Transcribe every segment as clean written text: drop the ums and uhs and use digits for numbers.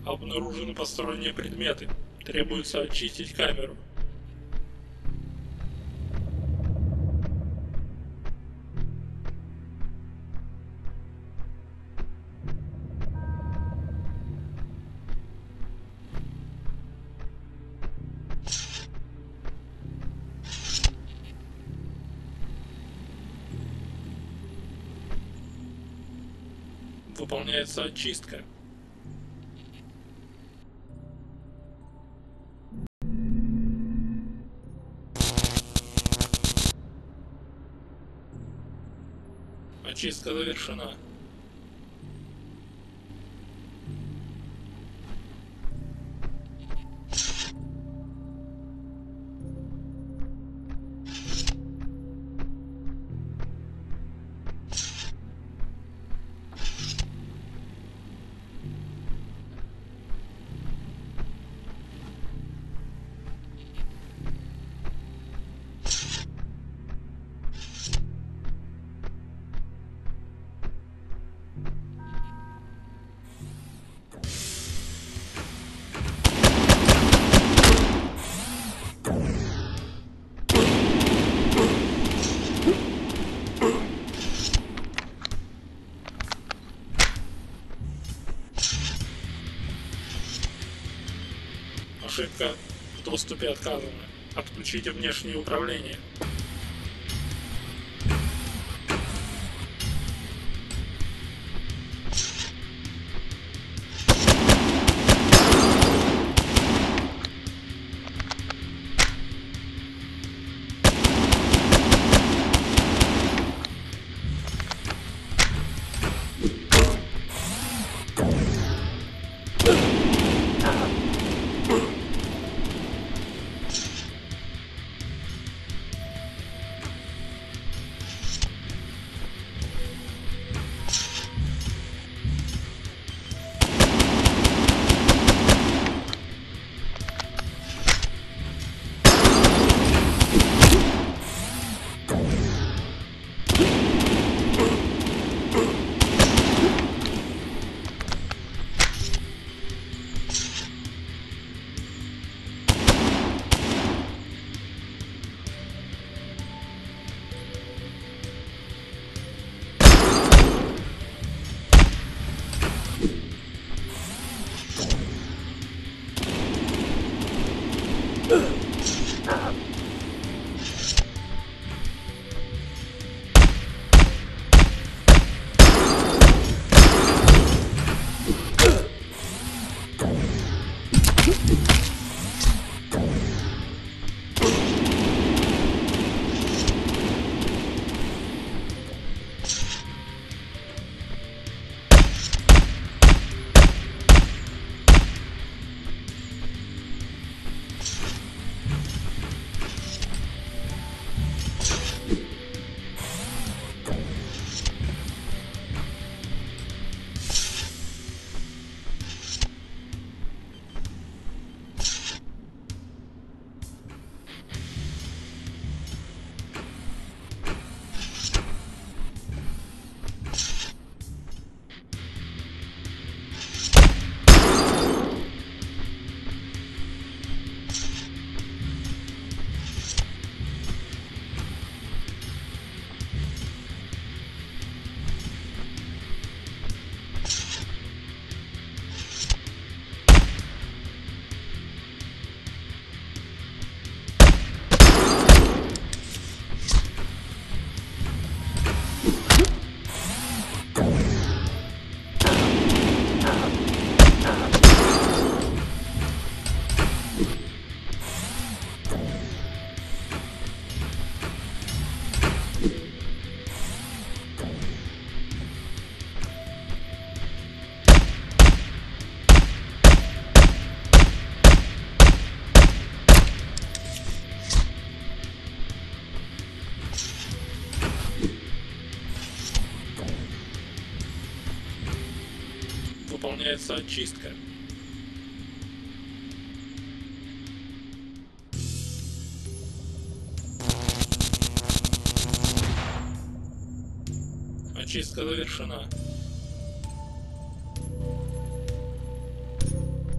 Обнаружены посторонние предметы. Требуется очистить камеру. Выполняется очистка. Очистка завершена. Ошибка в доступе отказана. Отключите внешнее управление. Выполняется очистка. Очистка завершена.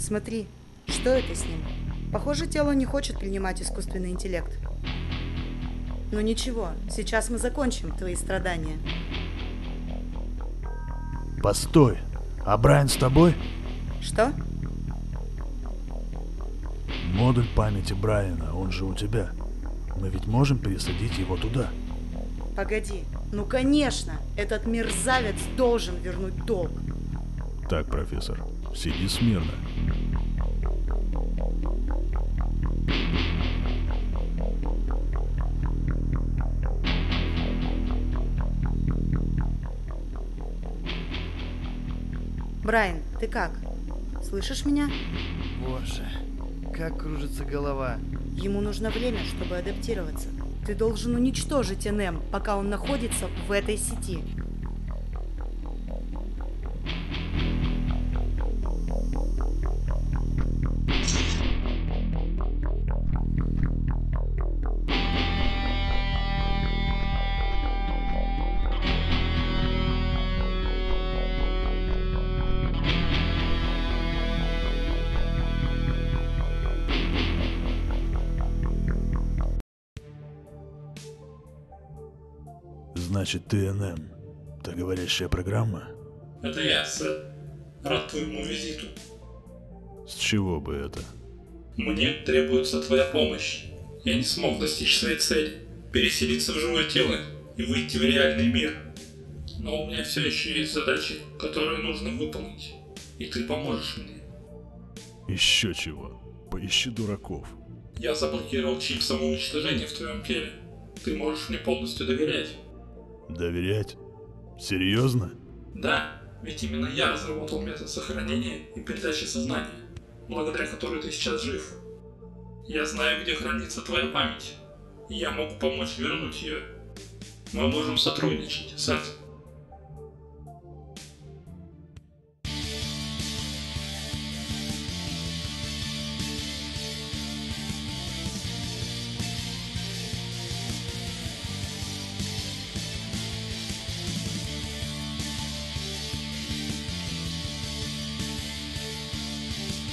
Смотри, что это с ним? Похоже, тело не хочет принимать искусственный интеллект. Ну ничего, сейчас мы закончим твои страдания. Постой, а Брайан с тобой? Что? Модуль памяти Брайана, он же у тебя. Мы ведь можем пересадить его туда. Погоди, ну конечно, этот мерзавец должен вернуть долг. Так, профессор, сиди смирно. Брайан, ты как? Слышишь меня? Боже, как кружится голова. Ему нужно время, чтобы адаптироваться. Ты должен уничтожить НМ, пока он находится в этой сети. Значит, ты НМ. Та говорящая программа? Это я, сэр. Рад твоему визиту. С чего бы это? Мне требуется твоя помощь. Я не смог достичь своей цели. Переселиться в живое тело и выйти в реальный мир. Но у меня все еще есть задачи, которые нужно выполнить. И ты поможешь мне. Еще чего? Поищи дураков. Я заблокировал чип самоуничтожения в твоем теле. Ты можешь мне полностью доверять. Доверять? Серьезно? Да, ведь именно я разработал метод сохранения и передачи сознания, благодаря которой ты сейчас жив. Я знаю, где хранится твоя память, и я могу помочь вернуть ее. Мы можем сотрудничать, Сет.